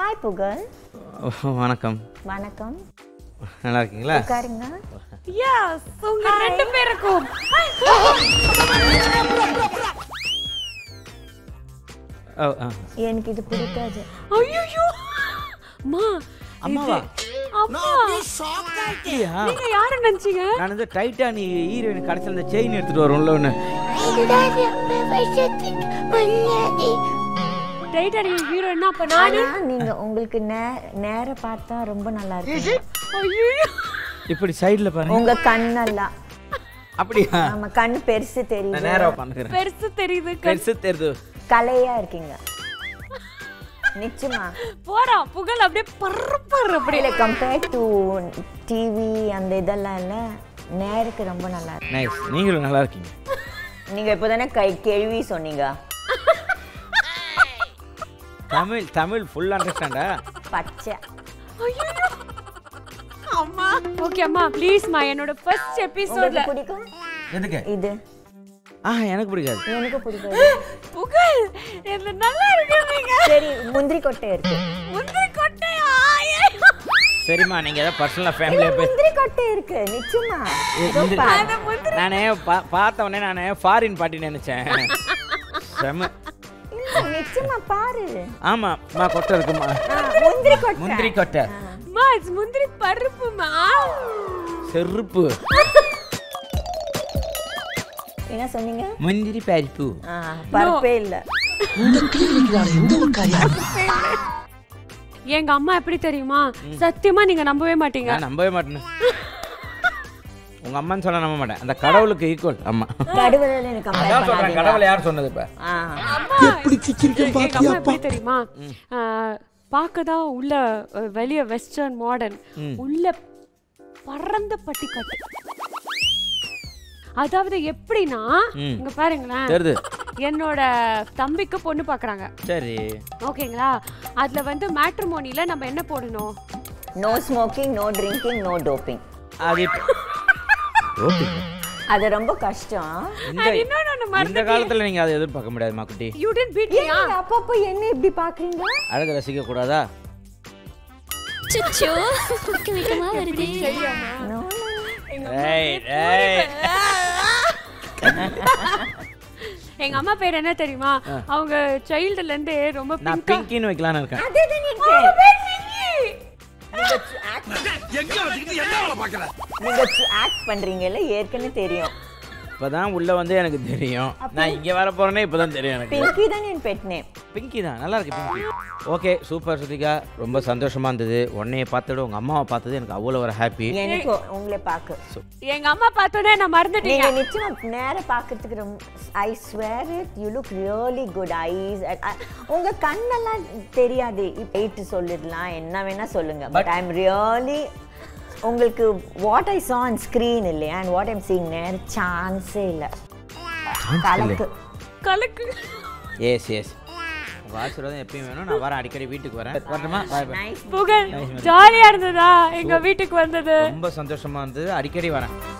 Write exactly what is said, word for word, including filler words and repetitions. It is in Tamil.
Hi Pugazh. வணக்கம். வணக்கம். நல்லா இருக்கீங்களா? உட்காருங்க. Yes, உங்க ரெண்டு பேருக்கும். ஓ ஆ. எனக்கு இது பிடிக்காது. ஐயோ. அம்மா. அம்மாவா? அம்மா. நீங்க யாரை நினைச்சீங்க? நான் இந்த டைட்டானி ஹீரோயின் கடைசில இந்த செயின் எடுத்துட்டு வரும்ல ஒன்னு. டைட்டானி ஹீரோயினா அப்ப நானு நீங்க உங்களுக்கு நேர பார்த்தா ரொம்ப நல்லா இருக்கு. ஐயோ. இப்படி சைடுல பாருங்க. உங்க கண்ணெல்லாம். அப்படியா? நம்ம கண்ணு பெருசு தெரியுது. நான் நேரா பண்ணுகிறேன். பெருசு தெரியுது. பெருசு தெரியுது. கலையா இருக்கீங்க. நிச்சயமா. போறா புகழ் அப்படியே பர்பர் அப்படியே. இல்ல கம்பேர் டு டிவி அந்த இதெல்லாம் இல்ல நேருக்கு ரொம்ப நல்லா இருக்கு. நைஸ். நீங்களும் நல்லா இருக்கீங்க. நீங்க இப்போதானே கை கேள்வி சொன்னீங்க. தமிழ் தமிழ் ஃபுல் அண்டர்ஸ்டாண்டா? பச்சை. ஐயோ. அம்மா. ஓகே அம்மா ப்ளீஸ் மா என்னோட ஃபர்ஸ்ட் எபிசோட்ல பிடிக்கும். எதுக்கு? இது. ஆ எனக்கு பிடிக்காது. எனக்கு பிடிக்காது. புகழ் இது நல்லா இருக்குங்க. சரி முந்திரி கொட்டை இருக்கு. முந்திரி கொட்டையா? சரிம்மா நீங்க ஏதோ பர்சனலா ஃபேமிலியா போய் முந்திரி கொட்டை இருக்கு நிச்சயமா. நானே பார்த்த உடனே நானே ஃபாரின் பாட்டி நினைச்சேன். செம. இல்ல நிச்சயமா பாரு. ஆமா மா கொட்டை இருக்குமா? முந்திரி கொட்டை. முந்திரி கொட்டை. மா இது முந்திரி பருப்புமா. செருப்பு. என்ன சொன்னீங்க? முந்திரி பருப்பு. பருப்பே இல்ல. இந்த கிளினிக்னால எந்த ஒரு காரியம்? எங்க அம்மா எப்படி தெரியுமா? சத்தியமா நீங்க நம்பவே மாட்டீங்க. நான் நம்பவே மாட்டேன். உங்க அம்மான்னு சொன்னா நம்ப மாட்டேன். அந்த கடவுளுக்கு ஈக்குவல் அம்மா. கடவுளே எனக்கு கம்பேர் அதான் சொல்றேன். கடவுளை யார் சொன்னது இப்ப? அம்மா எப்படி சிக்கிரிக்கம் எங்க அம்மா எப்படி பாத்தியாப்பா? தெரியுமா? பார்க்கதான் உள்ள வெளிய வெஸ்டர்ன் மாடர்ன் உள்ள பறந்த பட்டிக்காட்டு. அதாவது எப்படின்னா இங்க பாருங்களேன். தெரியுது. என்னோட தம்பிக்கு பொண்ணு பார்க்கறாங்க. சரி. ஓகேங்களா? அதுல வந்து மேட்ரிமோனில நம்ம என்ன போடணும்? No smoking, no drinking, no doping. அது டோப்பிங். அது ரொம்ப கஷ்டம். இந்த இந்த காலத்துல நீங்க அதை எதிர்பார்க்க முடியாது மாக்குட்டி. You didn't beat me. அப்பப்போ என்ன இப்படி பாக்குறீங்க? அழகு ரசிக்க கூடாதா? சுச்சு குக்கு விக்கமா வருது. ஏய் ஏய். எங்க அம்மா பேர் என்ன தெரியுமா? அவங்க சைல்ட்ல இருந்து ரொம்ப நான் பிங்கா பிங்கின்னு வைக்கலாம்னு இருக்கேன். அதேதான் நீங்க. எங்க வச்சிட்டு என்ன வேலை பார்க்கற? நீங்க ஆக்ட் பண்றீங்கல ஏற்கனவே தெரியும். இப்பதான் உள்ள வந்து எனக்கு தெரியும். நான் இங்க வர போறேனே இப்பதான் தெரியும் எனக்கு. பிங்கி தான் என் பெட் நேம். பிங்கி தான் நல்லா இருக்கு பிங்கி. Okay super Shruthika. ரொம்ப சந்தோஷமா இருந்தது. உன்னைய பார்த்தது உங்க அம்மாவை பார்த்தது எனக்கு அவ்வளவு ஒரு ஹாப்பி. எனக்கு உங்களை பார்க்க. எங்க அம்மா பார்த்தோனே நான் மறந்துட்டேன். நீங்க நிச்சயமா நேர பார்க்கிறதுக்கு ரொம்ப I swear it you look really good eyes. உங்க கண்ணெல்லாம் தெரியாது. இப்ப சொல்லிடலாம் என்ன வேணா சொல்லுங்க. பட் ஐ அம் ரியலி உங்களுக்கு what I saw on screen இல்லையா and what I'm seeing நேர் சான்ஸே இல்ல. கலக்கு கலக்கு. Yes yes. உங்க ஆசீர்வாதம் எப்பயும் வேணும். நான் வரேன் அடிக்கடி வீட்டுக்கு வரேன். வரணுமா? Bye bye. புகழ் ஜாலியா இருந்ததா எங்க வீட்டுக்கு வந்தது? ரொம்ப சந்தோஷமா இருந்தது. அடிக்கடி வரேன்.